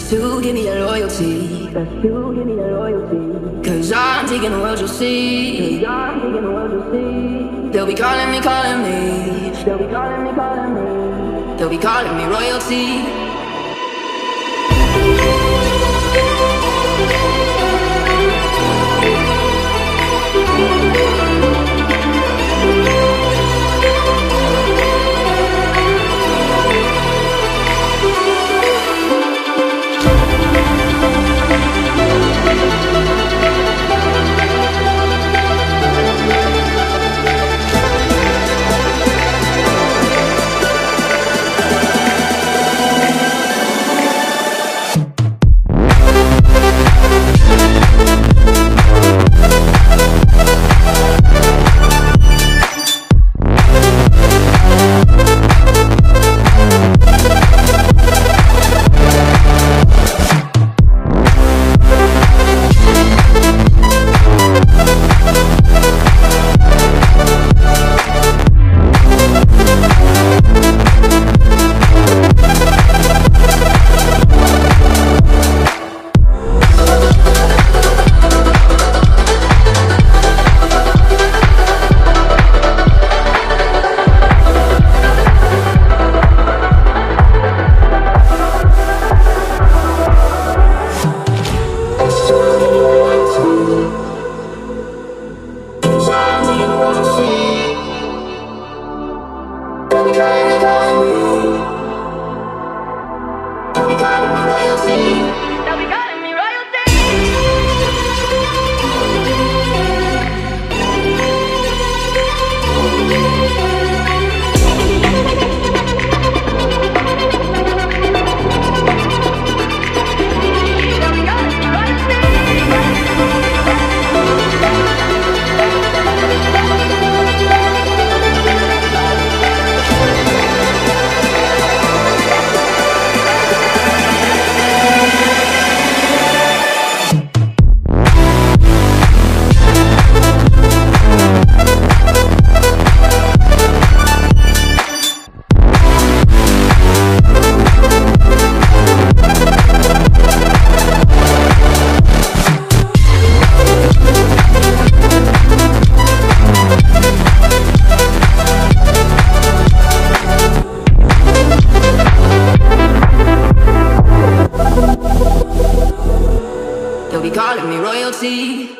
Best to give me that loyalty. Best to give me that loyalty. Cause I'm taking the world, you'll see. Cause I'm taking the world, you'll see. They'll be calling me, calling me. They'll be calling me, calling me. They'll be calling me royalty. They'll be calling me royalty.